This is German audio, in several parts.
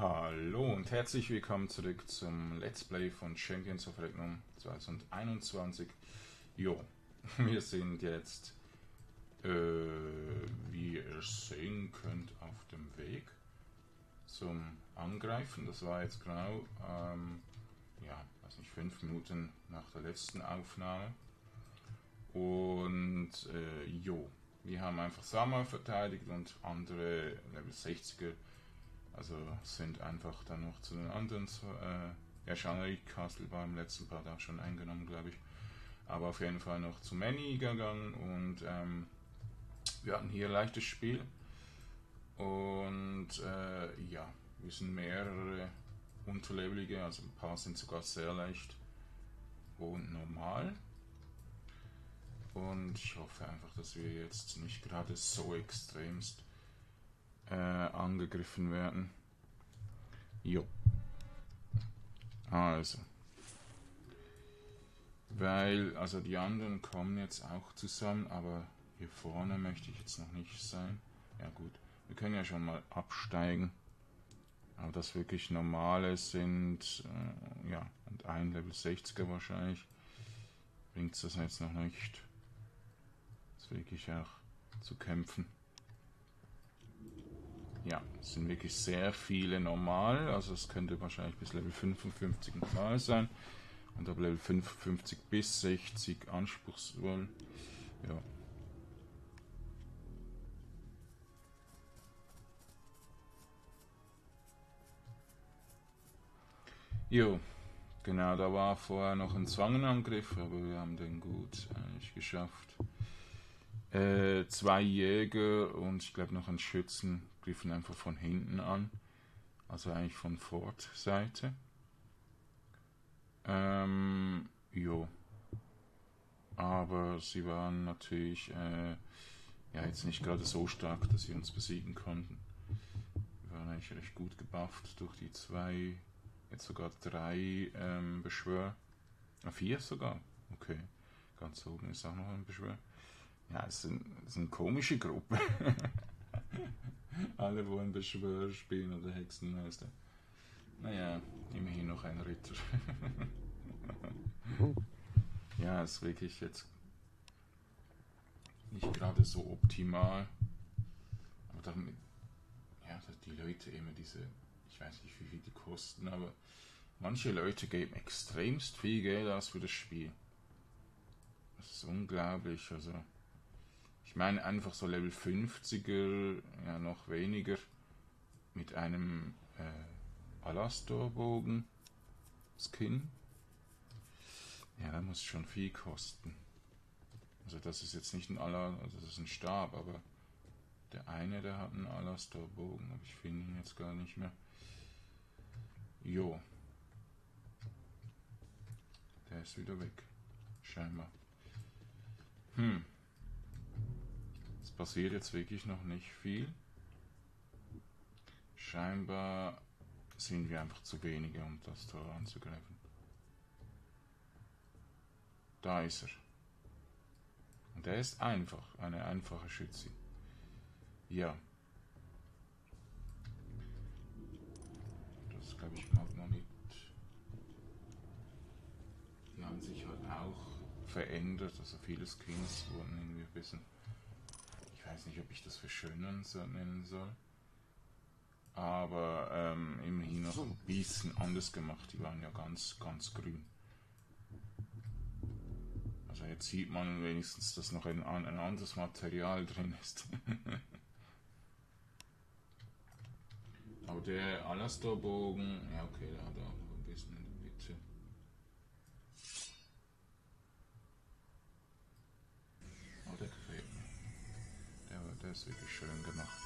Hallo und herzlich willkommen zurück zum Let's Play von Champions of Regnum 2021. Jo, wir sind jetzt, wie ihr sehen könnt, auf dem Weg zum Angreifen. Das war jetzt genau, ja, weiß nicht, 5 Minuten nach der letzten Aufnahme. Und, jo, wir haben einfach Sama verteidigt und andere Level 60er. Also sind einfach dann noch zu den anderen, ja, Shanghai Castle war im letzten Part auch schon eingenommen, glaube ich. Aber auf jeden Fall noch zu Manny gegangen und wir hatten hier ein leichtes Spiel. Und ja, wir sind mehrere unterlevelige, also ein paar sind sogar sehr leicht und normal. Und ich hoffe einfach, dass wir jetzt nicht gerade so extremst angegriffen werden. Jo. Also. Weil, also die anderen kommen jetzt auch zusammen, aber hier vorne möchte ich jetzt noch nicht sein. Ja gut, wir können ja schon mal absteigen. Aber das wirklich normale sind, ja, und ein Level 60er wahrscheinlich, bringt es das jetzt noch nicht. Das wirklich auch zu kämpfen. Ja, es sind wirklich sehr viele normal, also es könnte wahrscheinlich bis Level 55 normal sein und ab Level 55 bis 60 anspruchsvoll. Ja. Jo, genau, da war vorher noch ein Zwangenangriff, aber wir haben den gut eigentlich geschafft. 2 Jäger und ich glaube noch ein Schützen griffen einfach von hinten an. Also eigentlich von Fort-Seite. Jo. Aber sie waren natürlich ja, jetzt nicht gerade so stark, dass sie uns besiegen konnten. Wir waren eigentlich recht gut gebufft durch die 2, jetzt sogar 3 Beschwör. 4 sogar. Okay. Ganz oben ist auch noch ein Beschwör. Ja, es ist eine komische Gruppe. Alle wollen Beschwörer spielen oder Hexenmeister. Naja, immerhin noch ein Ritter. Ja, ist wirklich jetzt nicht gerade so optimal. Aber damit, ja, dass die Leute immer diese, ich weiß nicht wie viel die kosten, aber manche Leute geben extremst viel Geld aus für das Spiel. Das ist unglaublich, also. Ich meine einfach so Level 50er, ja noch weniger, mit einem Alastor-Bogen Skin. Ja, da muss schon viel kosten. Also das ist jetzt nicht ein also das ist ein Stab, aber der eine, der hat einen Alastor-Bogen, aber ich finde ihn jetzt gar nicht mehr. Jo. Der ist wieder weg. Scheinbar. Es passiert jetzt wirklich noch nicht viel. Scheinbar sind wir einfach zu wenige, um das Tor anzugreifen. Da ist er. Und er ist einfach, eine einfache Schützin. Ja. Das glaube ich Magmonit. Die haben sich halt auch verändert, also viele Skins wurden irgendwie ein bisschen, ich weiß nicht, ob ich das verschönern nennen soll, aber immerhin noch ein bisschen anders gemacht, die waren ja ganz, ganz grün. Also jetzt sieht man wenigstens, dass noch ein anderes Material drin ist. Aber der Alastor-Bogen, ja okay, der hat auch noch ein bisschen in der Mitte. Oh, der gefällt mir. Der ist wirklich schön gemacht.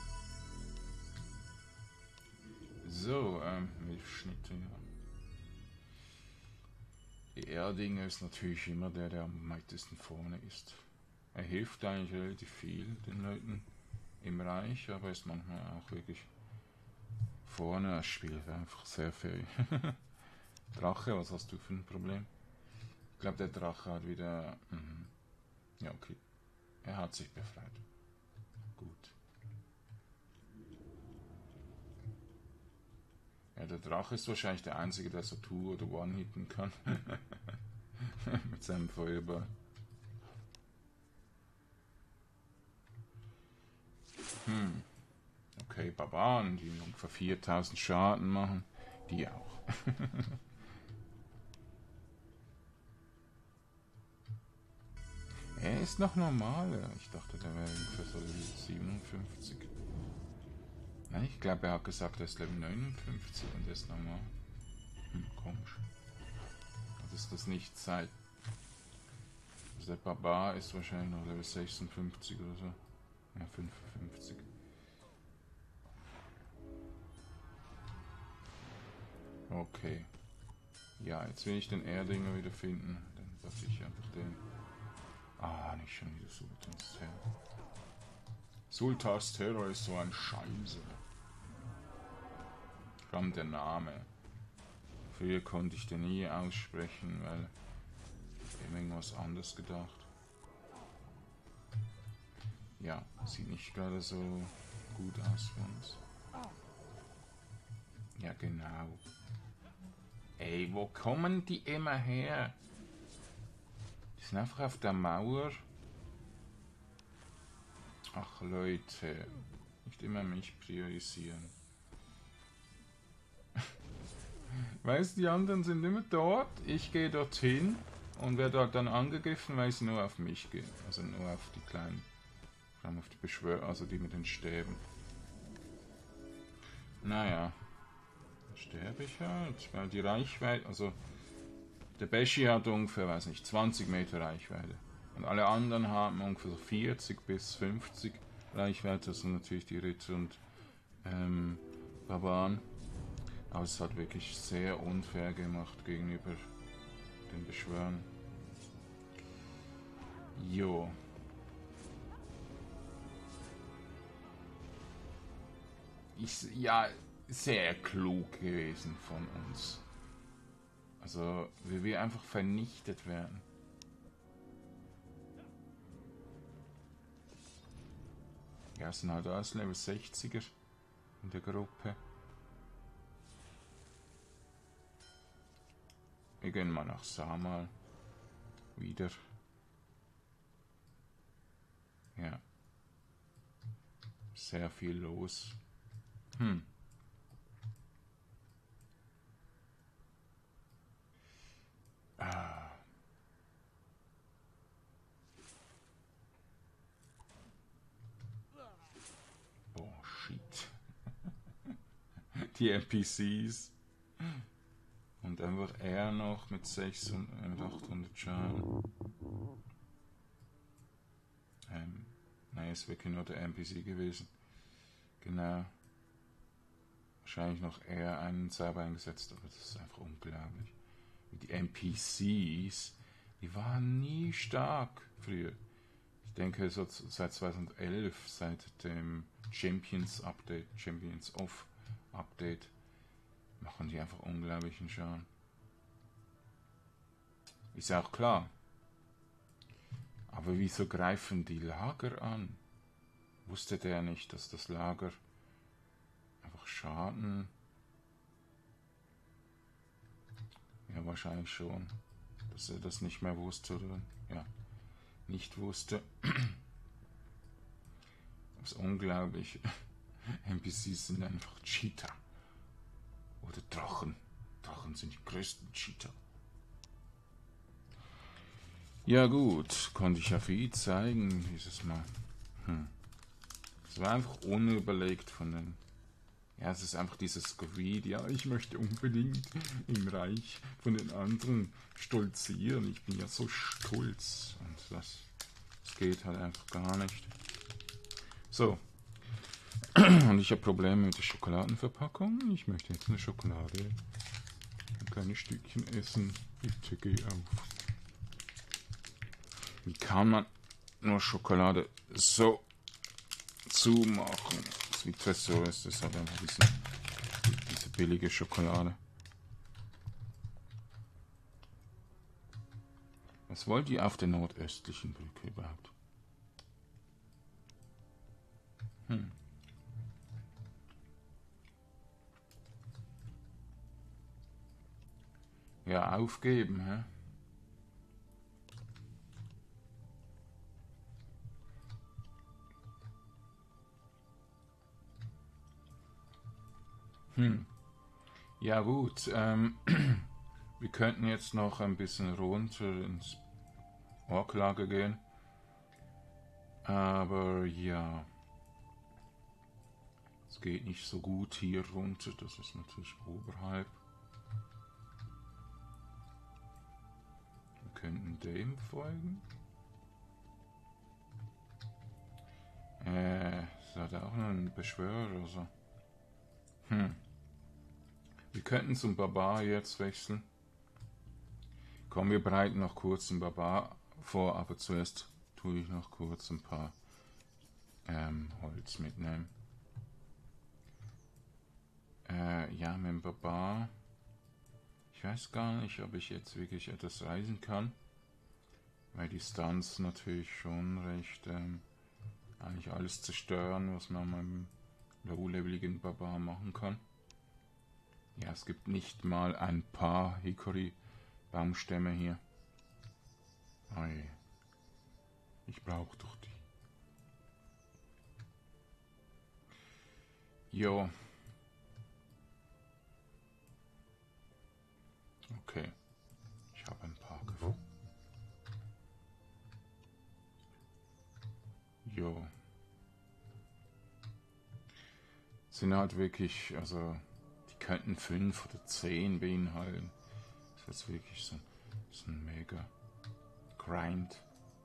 So, Milchschnitte, ja. Die Erdinger ist natürlich immer der am weitesten vorne ist. Er hilft eigentlich relativ viel den Leuten im Reich, aber ist manchmal auch wirklich vorne. Das Spiel ist einfach sehr viel. Drache, was hast du für ein Problem? Ich glaube, der Drache hat wieder. Ja, okay. Er hat sich befreit. Gut. Ja, der Drache ist wahrscheinlich der einzige, der so Two- oder One-Hitten kann. Mit seinem Feuerball. Okay, Barbaren, die ungefähr 4000 Schaden machen. Die auch. Er ist noch normaler. Ich dachte, der wäre ungefähr so Level 57. Nein, ich glaube, er hat gesagt, er ist Level 59 und er ist normal. Komisch. Also ist das nicht seit... Also der Barbar ist wahrscheinlich noch Level 56 oder so. Ja, 55. Okay. Ja, jetzt will ich den Erdinger wieder finden. Dann darf ich einfach den... Ah, nicht schon wieder Sultans Terror. Sultans Terror ist so ein Scheiße. Vor allem der Name. Früher konnte ich den nie aussprechen, weil ich habe irgendwas anderes gedacht. Ja, sieht nicht gerade so gut aus für uns. Ja, genau. Ey, wo kommen die immer her? Die sind einfach auf der Mauer. Ach Leute, nicht immer mich priorisieren. Weißt du, die anderen sind immer dort, ich gehe dorthin und werde dort dann angegriffen, weil sie nur auf mich gehen. Also nur auf die kleinen, vor allem auf die Beschwörer, also die mit den Stäben. Naja, sterbe ich halt, weil die Reichweite, also der Beshi hat ungefähr, weiß nicht, 20 Meter Reichweite. Und alle anderen haben ungefähr so 40 bis 50 Reichweite, das sind natürlich die Ritter und Barbaren. Aber es hat wirklich sehr unfair gemacht gegenüber den Beschwörern. Jo. Ja, sehr klug gewesen von uns. Also, wie wir einfach vernichtet werden. Ja, es sind halt alles Level 60er in der Gruppe. Wir gehen mal nach Samal. Wieder. Ja. Sehr viel los. Ah. Oh, shit. Die NPCs. Und einfach er noch mit 600, mit 800 Schaden. Nein, ist wirklich nur der NPC gewesen. Genau. Wahrscheinlich noch er einen Zauber eingesetzt, aber das ist einfach unglaublich. Die NPCs, die waren nie stark früher. Ich denke, so seit 2011, seit dem Champions Update, Champions of Update, machen die einfach unglaublichen Schaden. Ist ja auch klar. Aber wieso greifen die Lager an? Wusste der nicht, dass das Lager einfach Schaden... Ja, wahrscheinlich schon. Dass er das nicht mehr wusste oder... Ja, nicht wusste. Das ist unglaublich. NPCs sind einfach Cheater. Oder Drachen. Drachen sind die größten Cheater. Ja gut, konnte ich ja viel zeigen dieses Mal. Es war einfach unüberlegt von den... Ja, es ist einfach dieses Greed. Ja, ich möchte unbedingt im Reich von den anderen stolzieren. Ich bin ja so stolz. Und das geht halt einfach gar nicht. So. Und ich habe Probleme mit der Schokoladenverpackung. Ich möchte jetzt eine Schokolade. Ein kleines Stückchen essen. Bitte geh auf. Wie kann man nur Schokolade so zumachen? Wie Tresor ist das halt einfach diese billige Schokolade. Was wollt ihr auf der nordöstlichen Brücke überhaupt? ja aufgeben, hä? Ja gut, wir könnten jetzt noch ein bisschen runter ins Orklager gehen. Aber ja, es geht nicht so gut hier runter, das ist natürlich oberhalb. Wir könnten dem folgen. Es hat auch noch einen Beschwörer, also. Wir könnten zum Barbar jetzt wechseln. Komm, wir bereiten noch kurz den Barbar vor, aber zuerst tue ich noch kurz ein paar Holz mitnehmen. Ja, mit dem Barbar. Ich weiß gar nicht, ob ich jetzt wirklich etwas reisen kann. Weil die Stunts natürlich schon recht eigentlich alles zerstören, was man mit einem low-leveligen Barbar machen kann. Ja, es gibt nicht mal ein paar Hickory-Baumstämme hier. Oi. Ich brauche doch die. Jo. Okay. Ich habe ein paar gefunden. Jo. Sind halt wirklich, also die könnten 5 oder 10 beinhalten. Das ist wirklich so ein mega Grind.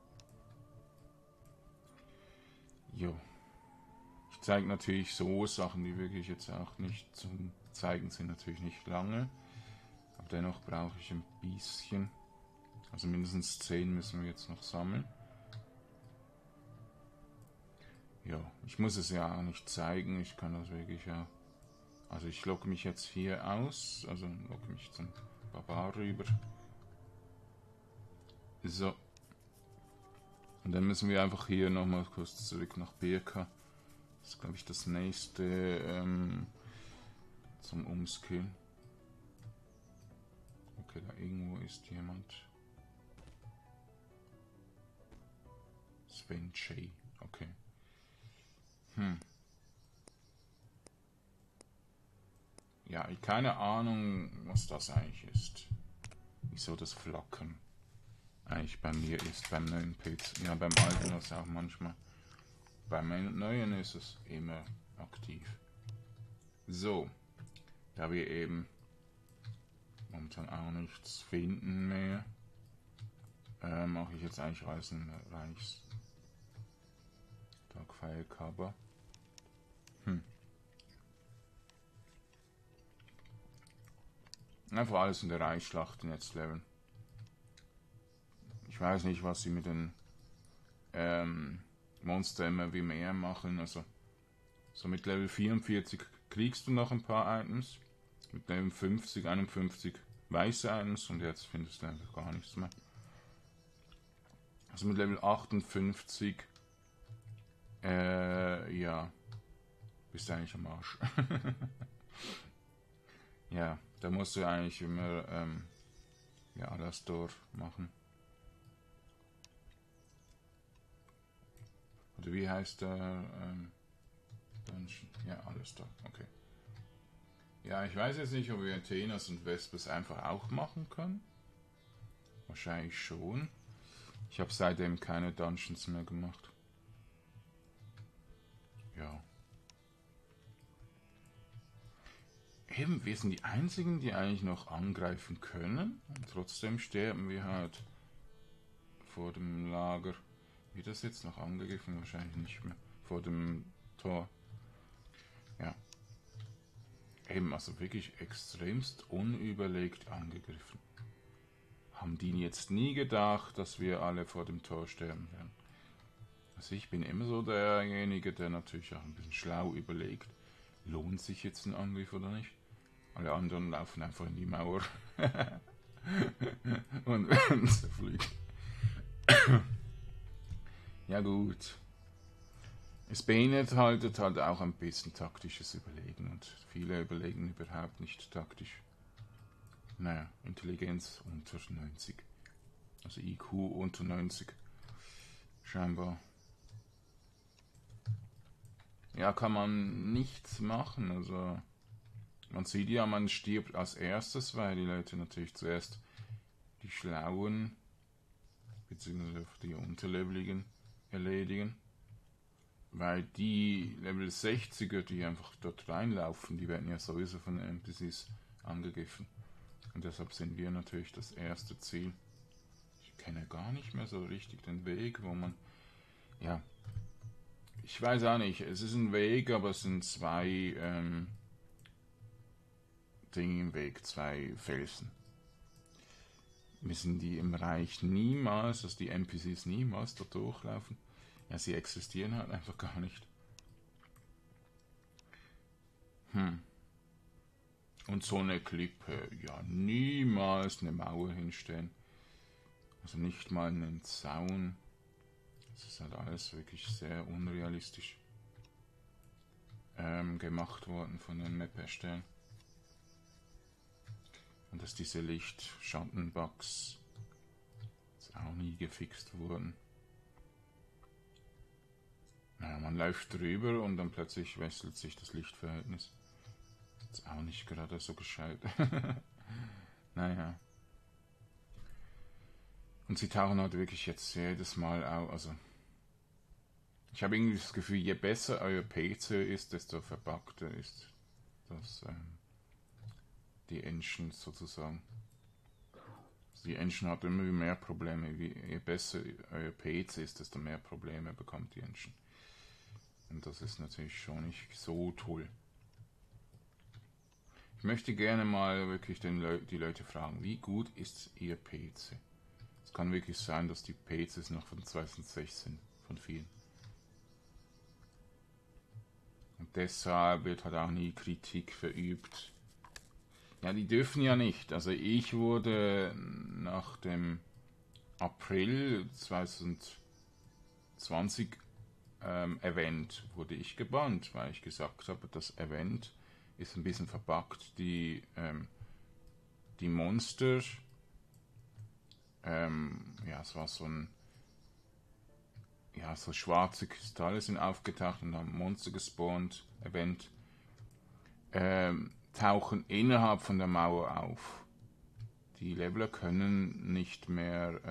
Jo. Ich zeige natürlich so Sachen, die wirklich jetzt auch nicht zum Zeigen sind, natürlich nicht lange. Aber dennoch brauche ich ein bisschen. Also mindestens 10 müssen wir jetzt noch sammeln. Ja, ich muss es ja auch nicht zeigen, ich kann das wirklich ja. Also ich logge mich jetzt hier aus, also logge mich zum Barbar rüber. So. Und dann müssen wir einfach hier nochmal kurz zurück nach Birka. Das ist, glaube ich, das nächste zum Umskillen. Okay, da irgendwo ist jemand. Sven J. Okay. Ja, keine Ahnung, was das eigentlich ist. Wieso das Flackern eigentlich bei mir ist, beim neuen PC. Ja, beim alten ist es auch manchmal. Beim neuen ist es immer aktiv. So, da wir eben momentan auch nichts finden mehr, mache ich jetzt eigentlich Reichs Darkfire Cover. Einfach alles in der Reichsschlacht jetzt leveln. Ich weiß nicht, was sie mit den Monster immer wie mehr machen. Also so mit Level 44 kriegst du noch ein paar Items. Mit Level 50, 51 weiße Items und jetzt findest du einfach gar nichts mehr. Also mit Level 58 ja, bist du eigentlich am Arsch. Ja, da musst du eigentlich immer ja, Alastor machen. Oder wie heißt der Dungeon? Ja, Alastor, okay. Ja, ich weiß jetzt nicht, ob wir Athenas und Vespers einfach auch machen können. Wahrscheinlich schon. Ich habe seitdem keine Dungeons mehr gemacht. Ja. Eben, wir sind die einzigen, die eigentlich noch angreifen können. Und trotzdem sterben wir halt vor dem Lager. Wird das jetzt noch angegriffen? Wahrscheinlich nicht mehr. Vor dem Tor. Ja. Eben, also wirklich extremst unüberlegt angegriffen. Haben die jetzt nie gedacht, dass wir alle vor dem Tor sterben werden. Also ich bin immer so derjenige, der natürlich auch ein bisschen schlau überlegt. Lohnt sich jetzt ein Angriff oder nicht? Alle anderen laufen einfach in die Mauer und werden zerfliegt. Ja gut. Es beinhaltet halt auch ein bisschen taktisches Überlegen und viele überlegen überhaupt nicht taktisch. naja, Intelligenz unter 90. Also IQ unter 90. Scheinbar. Ja, kann man nichts machen. Also man sieht ja, man stirbt als erstes, weil die Leute natürlich zuerst die Schlauen beziehungsweise die Unterleveligen erledigen. Weil die Level 60er, die einfach dort reinlaufen, die werden ja sowieso von den NPCs angegriffen. Und deshalb sind wir natürlich das erste Ziel. Ich kenne gar nicht mehr so richtig den Weg, wo man... Ja, ich weiß auch nicht. Es ist ein Weg, aber es sind zwei Dinge im Weg, zwei Felsen. Müssen die im Reich niemals, dass die NPCs niemals dort durchlaufen? Ja, sie existieren halt einfach gar nicht. Und so eine Klippe, ja, niemals eine Mauer hinstellen. Also nicht mal einen Zaun. Das ist halt alles wirklich sehr unrealistisch gemacht worden von den Map-Erstellern. Und dass diese Licht-Schatten-Bugs auch nie gefixt wurden. Naja, man läuft drüber und dann plötzlich wechselt sich das Lichtverhältnis. Ist auch nicht gerade so gescheit. Naja. Und sie tauchen halt wirklich jetzt jedes Mal auf. Also, ich habe irgendwie das Gefühl, je besser euer PC ist, desto verbuggter ist das, die Engine sozusagen. Die Engine hat immer mehr Probleme. Je besser euer PC ist, desto mehr Probleme bekommt die Engine. Und das ist natürlich schon nicht so toll. Ich möchte gerne mal wirklich die Leute fragen, wie gut ist ihr PC? Es kann wirklich sein, dass die PCs noch von 2006 sind, von vielen. Und deshalb wird halt auch nie Kritik verübt. Ja, die dürfen ja nicht. Also ich wurde nach dem April 2020 Event wurde ich gebannt, weil ich gesagt habe, das Event ist ein bisschen verbuggt. Die Monster, ja, es war so ein, ja, so schwarze Kristalle sind aufgetaucht und haben Monster gespawnt, Event, tauchen innerhalb von der Mauer auf. Die Leveler können nicht mehr,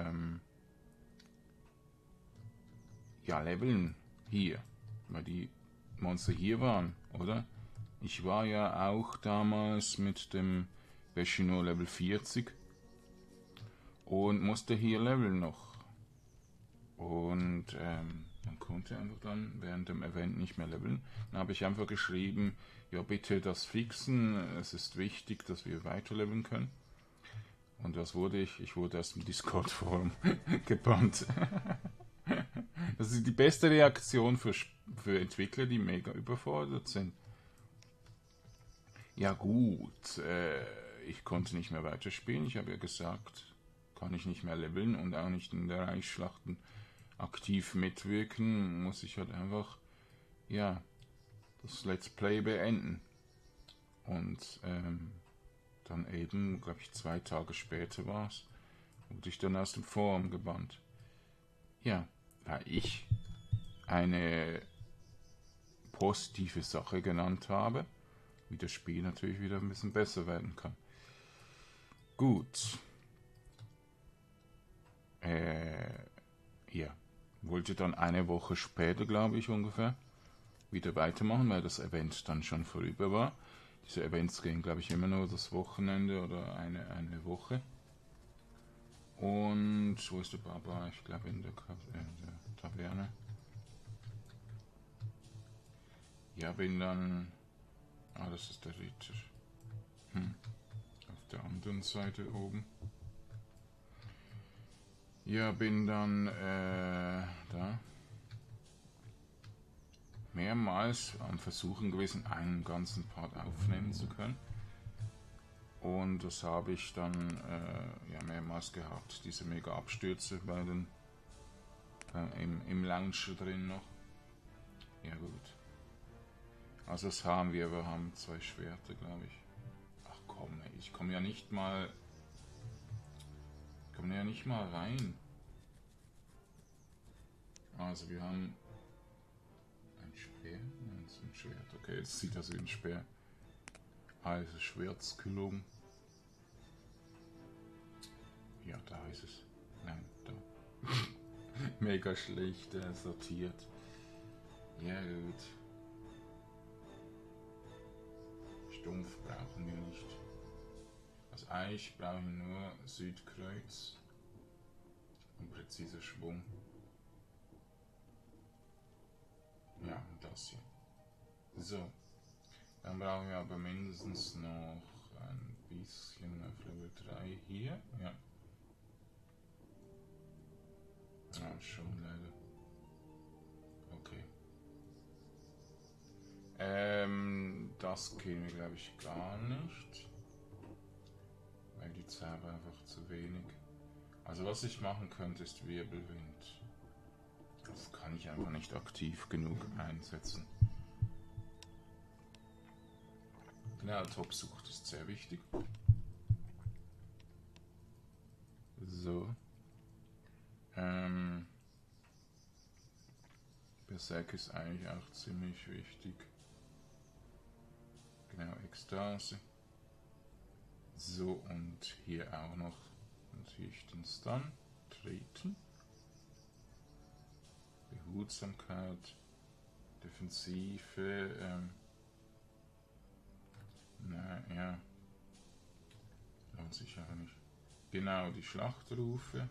ja, leveln hier, weil die Monster hier waren, oder? Ich war ja auch damals mit dem Beshino Level 40 und musste hier leveln noch. Und man konnte einfach dann während dem Event nicht mehr leveln. Dann habe ich einfach geschrieben, ja bitte das fixen, es ist wichtig, dass wir weiter leveln können. Und was wurde ich? Ich wurde aus dem Discord-Forum gebannt. Das ist die beste Reaktion für Entwickler, die mega überfordert sind. Ja gut, ich konnte nicht mehr weiterspielen. Ich habe ja gesagt, kann ich nicht mehr leveln und auch nicht in der Reichsschlachten aktiv mitwirken, muss ich halt einfach, ja, das Let's Play beenden. Und dann eben, glaube ich, 2 Tage später war es, wurde ich dann aus dem Forum gebannt. Ja, weil ich eine positive Sache genannt habe, wie das Spiel natürlich wieder ein bisschen besser werden kann. Gut. Ja. Wollte dann eine Woche später, glaube ich, ungefähr, wieder weitermachen, weil das Event dann schon vorüber war. Diese Events gehen, glaube ich, immer nur das Wochenende oder eine Woche. Und wo ist der Baba? Ich glaube in der Taverne. Ja, bin dann... Ah, das ist der Ritter. Auf der anderen Seite oben. Ja, bin dann da mehrmals am Versuchen gewesen, einen ganzen Part aufnehmen zu können. Und das habe ich dann ja, mehrmals gehabt, diese mega Abstürze bei den im Launcher drin noch. Ja gut. Also das haben wir haben 2 Schwerter, glaube ich. Ach komm. komm, ich komme ja nicht mal... Ich komme ja nicht mal rein. Also wir haben... Ein Speer? Nein, das ist ein Schwert. Okay, jetzt sieht das wie ein Speer. Also Schwertskillung. Ja, da ist es. Nein, da. Mega schlecht sortiert. Ja gut. Stumpf brauchen wir nicht. Also eigentlich brauchen wir nur Südkreuz und präziser Schwung. Ja, und das hier. So. Dann brauchen wir aber mindestens noch ein bisschen auf Level 3 hier. Ja. Ah, schon leider. Okay. Das gehen wir glaube ich gar nicht. Weil die Zauber einfach zu wenig. Also was ich machen könnte ist Wirbelwind. Das kann ich einfach nicht aktiv genug einsetzen. Genau, Top-Sucht ist sehr wichtig. So. Berserk ist eigentlich auch ziemlich wichtig. Genau, Ekstase. So, und hier auch noch natürlich den Stun. Treten. Behutsamkeit. Defensive. Ja. Lohnt sich aber nicht. Genau, die Schlachtrufe.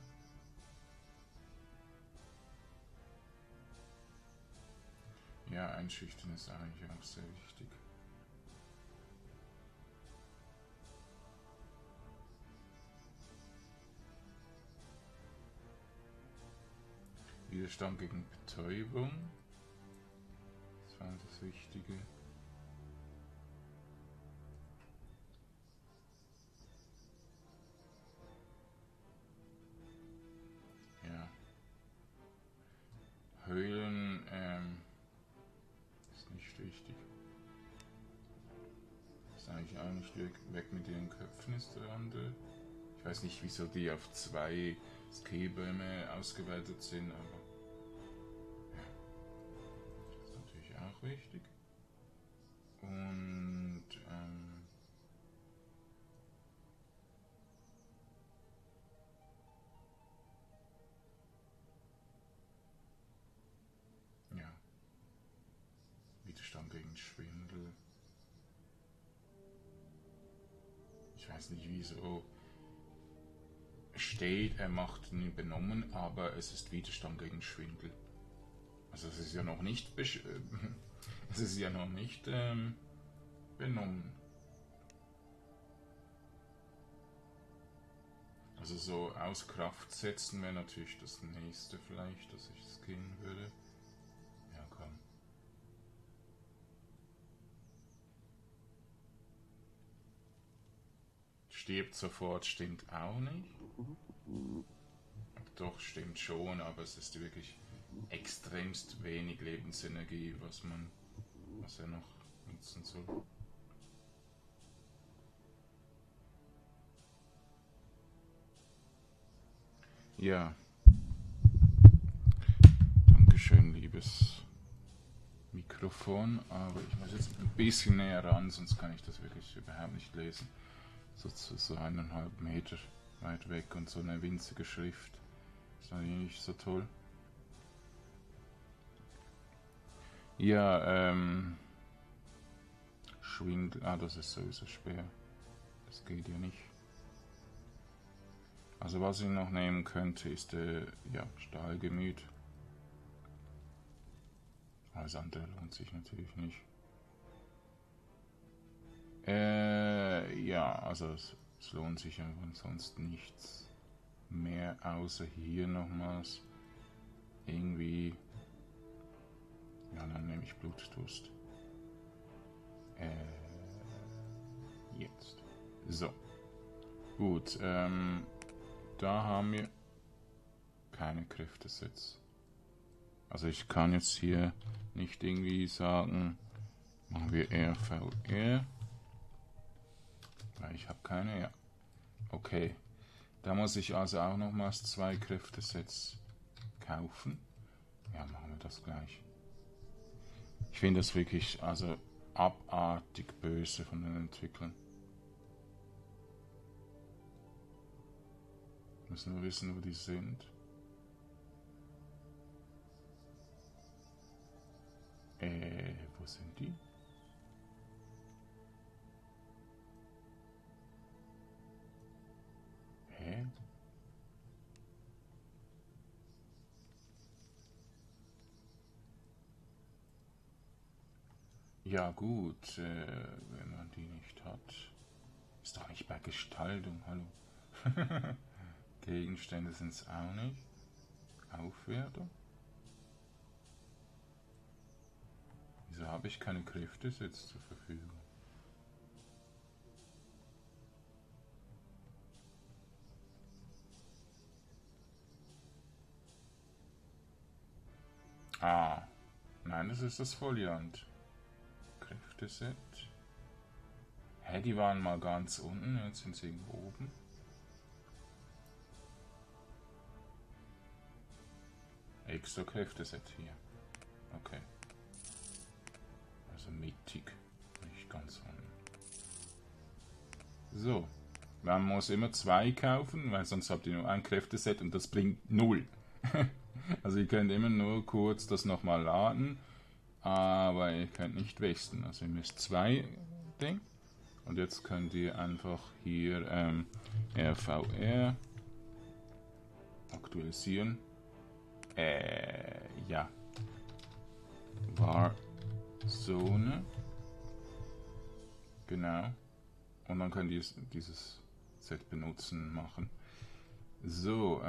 Ja, Einschüchtern ist eigentlich auch sehr wichtig. Widerstand gegen Betäubung. Das war das Wichtige. Ja. Heulen ist nicht wichtig. Ist eigentlich auch nicht weg mit den Köpfen ist der andere. Ich weiß nicht, wieso die auf 2 Skillbäume ausgeweitet sind, aber ja. Das ist natürlich auch wichtig. Und ja. Widerstand gegen Schwindel. Ich weiß nicht wieso steht, er macht ihn benommen, aber es ist Widerstand gegen Schwindel. Also es ist ja noch nicht es ist ja noch nicht benommen. Also so aus Kraft setzen wäre natürlich das nächste vielleicht, dass ich es gehen würde. Ja, komm. Stirbt sofort stimmt auch nicht. Doch, stimmt schon, aber es ist wirklich extremst wenig Lebensenergie, was er noch nutzen soll. Ja. Dankeschön, liebes Mikrofon, aber ich muss jetzt ein bisschen näher ran, sonst kann ich das wirklich überhaupt nicht lesen. So 1,5 Meter weit weg und so eine winzige Schrift. Ist natürlich nicht so toll. Ja, Schwindel. Ah, das ist sowieso schwer. Das geht ja nicht. Also was ich noch nehmen könnte, ist ja, Stahlgemüt. Alles andere lohnt sich natürlich nicht. Ja, also es lohnt sich einfach ansonsten nichts mehr, außer hier nochmals irgendwie. Ja, dann nehme ich Blutdurst. Jetzt. So. Gut, da haben wir keine Kräftesets. Also ich kann jetzt hier nicht irgendwie sagen, machen wir RVR. Ich habe keine, ja. Okay. Da muss ich also auch nochmals 2 Kräftesets kaufen. Ja, machen wir das gleich. Ich finde das wirklich also abartig böse von den Entwicklern. Müssen wir wissen, wo die sind. Wo sind die? Hä? Ja gut, wenn man die nicht hat. Ist doch nicht bei Gestaltung, hallo. Gegenstände sind es auch nicht. Aufwerter. Wieso habe ich keine Kräftesets zur Verfügung? Ah, nein, das ist das Foliant. Kräfteset. Hä, die waren mal ganz unten, jetzt sind sie irgendwo oben. Extra Kräfteset hier. Okay. Also mittig, nicht ganz unten. So. Man muss immer 2 kaufen, weil sonst habt ihr nur ein Kräfteset und das bringt 0. Also ihr könnt immer nur kurz das nochmal laden, aber ihr könnt nicht wechseln. Also ihr müsst 2 Ding. Und jetzt könnt ihr einfach hier RVR aktualisieren. Ja. Warzone. Genau. Und dann könnt ihr dieses Set benutzen, machen. So,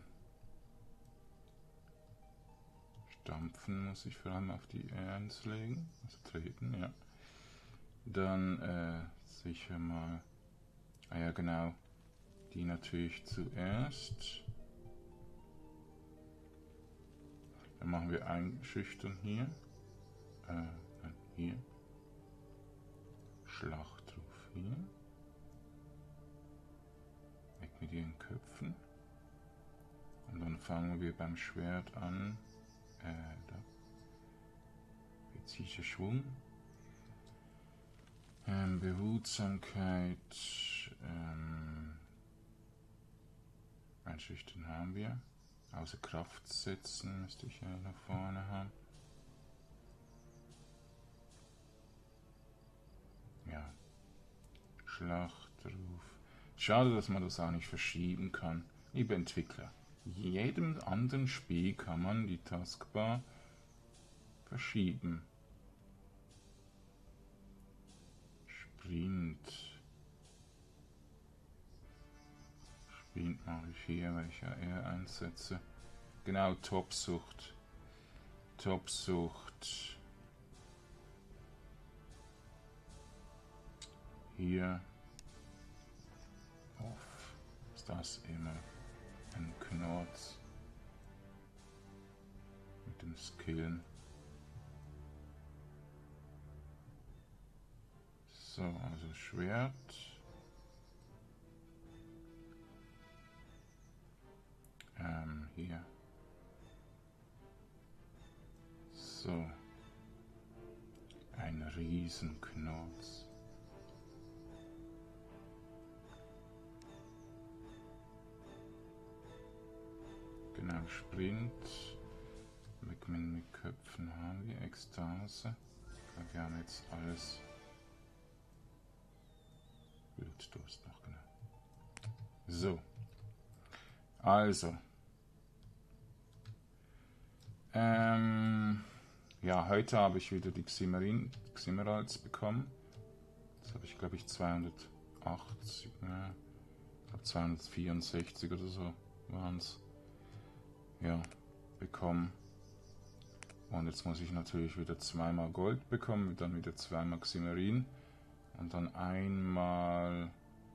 Stampfen muss ich vor allem auf die R1 legen, also treten, ja. Dann sicher mal, ah ja genau, die natürlich zuerst. Dann machen wir einschüchtern hier, hier, Schlachtruf hier, weg mit ihren Köpfen. Und dann fangen wir beim Schwert an, da, präziser Schwung. Behutsamkeit, einschüchtern haben wir. Außer Kraft setzen müsste ich ja nach vorne haben. Ja. Schlachtruf. Schade, dass man das auch nicht verschieben kann. Liebe Entwickler, in jedem anderen Spiel kann man die Taskbar verschieben. Sprint mache ich hier, weil ich ja eher einsetze. Genau, Topsucht. Hier off. Ist das immer ein Knorz mit dem Skillen. So, also Schwert. Hier. So. Ein Riesenknurz. Genau, Sprint. Mit Köpfen haben wir, Ekstase. Wir haben jetzt alles. Blutdurst noch, genau. So. Also. Ja, heute habe ich wieder die Ximerals bekommen. Das habe ich, glaube ich, 280, ne? Ich glaube 264 oder so waren es. Ja, bekommen. Und jetzt muss ich natürlich wieder 2-mal Gold bekommen, dann wieder 2-mal Ximerin und dann einmal,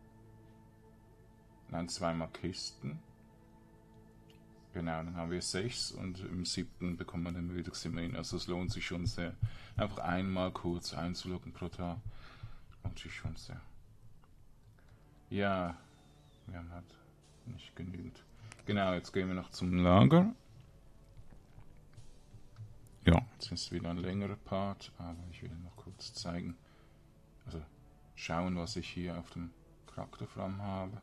nein, 2-mal Kisten. Genau, dann haben wir 6 und im 7. bekommt man dann wieder Ximerin. Also es lohnt sich schon sehr. Einfach einmal kurz einzuloggen pro Tag. Lohnt sich schon sehr. Ja, wir haben halt nicht genügend. Genau, jetzt gehen wir noch zum Lager. Ja, jetzt ist wieder ein längerer Part, aber ich will noch kurz zeigen, also schauen, was ich hier auf dem Charakterfram habe.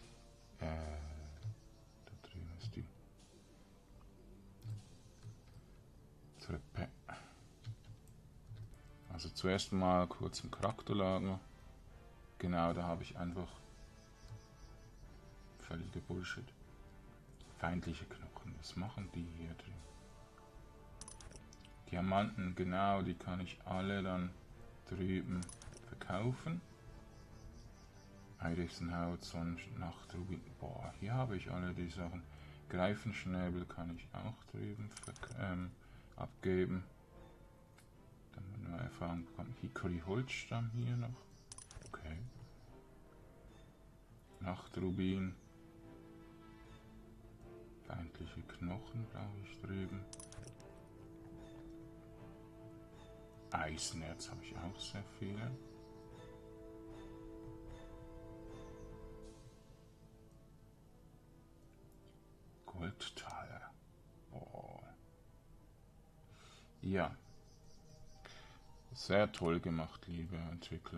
Da drüben ist die Treppe. Also zuerst mal kurz im Charakterlager. Genau, da habe ich einfach völlige Bullshit. Feindliche Knochen, was machen die hier drin? Diamanten, genau, die kann ich alle dann drüben verkaufen. Eidechsenhaut, Sonnenachtrubin. Boah, hier habe ich alle die Sachen. Greifenschnäbel kann ich auch drüben abgeben. Dann haben wir Erfahrung bekommen. Hickory Holzstamm hier noch. Okay. Nachtrubin. Feindliche Knochen brauche ich drüben. Eisenerz habe ich auch sehr viele. Goldtaler. Oh. Ja. Sehr toll gemacht, liebe Entwickler.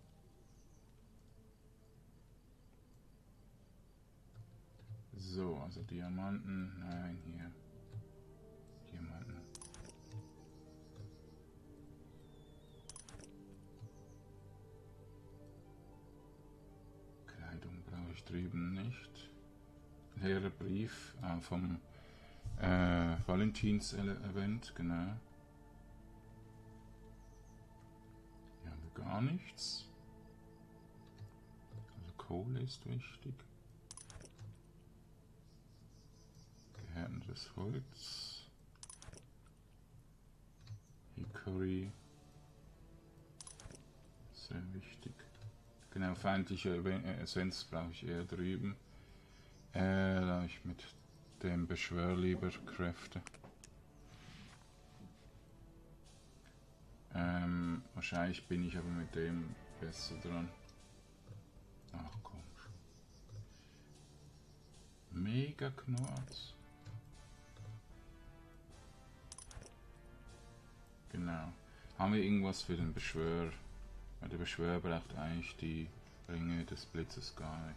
So, also Diamanten. Nein, hier. Diamanten. Kleidung brauche ich drüben nicht. Leerer Brief vom Valentins-Event, genau. Hier haben wir gar nichts. Also Kohle ist wichtig. Gehärtetes Holz. Hickory. Sehr wichtig. Genau, feindliche Essenz brauche ich eher drüben. Da ich mit dem Beschwör lieber Kräfte. Wahrscheinlich bin ich aber mit dem besser dran. Ach komm schon. Mega Knorz. Genau. Haben wir irgendwas für den Beschwör? Ja, der Beschwör braucht eigentlich die Ringe des Blitzes gar nicht.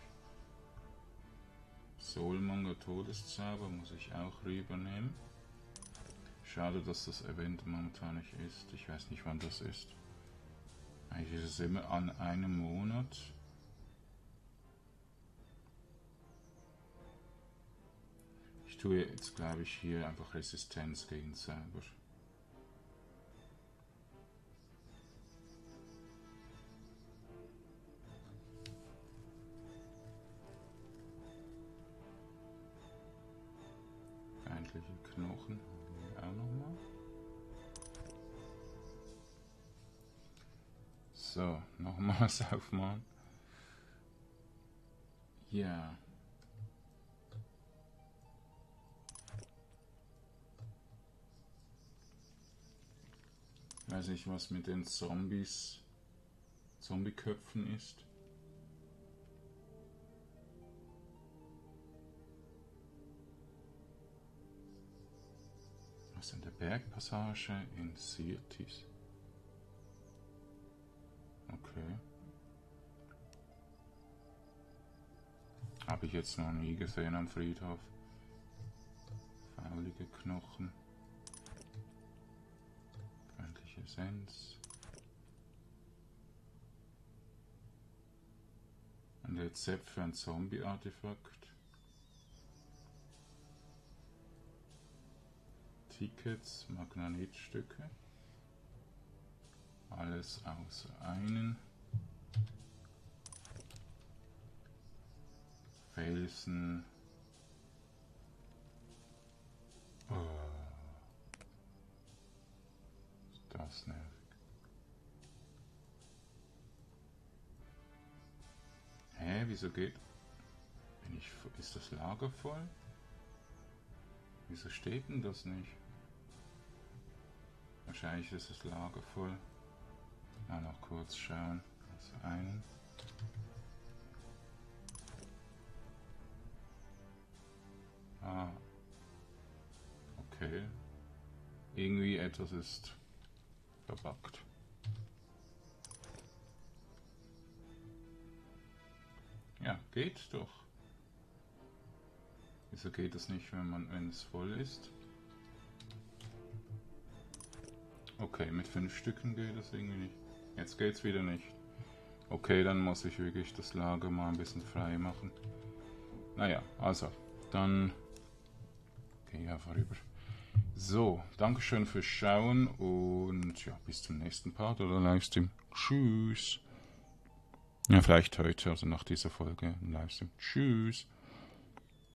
Soulmonger Todeszauber muss ich auch rübernehmen. Schade, dass das Event momentan nicht ist. Ich weiß nicht, wann das ist. Eigentlich ist es immer an einem Monat. Ich tue jetzt, glaube ich, hier einfach Resistenz gegen Zauber. Feindliche Knochen haben wir auch nochmal. So, nochmals aufmachen. Ja. Ich weiß nicht, was mit den Zombieköpfen ist. Was in der Bergpassage in Sirtis. Okay. Habe ich jetzt noch nie gesehen am Friedhof. Faulige Knochen. Feindliche Essenz. Ein Rezept für ein Zombie-Artefakt. Tickets, Magnetstücke. Alles außer einen. Felsen. Oh. Das nervig. Hä, wieso geht? Ist das Lager voll? Wieso steht denn das nicht? Wahrscheinlich ist das Lager voll. Mal noch kurz schauen. Also einen. Okay. Irgendwie etwas ist verbuggt. Ja, geht doch. Wieso geht das nicht, wenn es voll ist? Okay, mit 5 Stücken geht das irgendwie nicht. Jetzt geht's wieder nicht. Okay, dann muss ich wirklich das Lager mal ein bisschen frei machen. Naja, also, dann gehe ich einfach rüber. So, Dankeschön fürs Schauen und ja, bis zum nächsten Part oder Livestream. Tschüss. Ja, vielleicht heute, also nach dieser Folge im Livestream. Tschüss.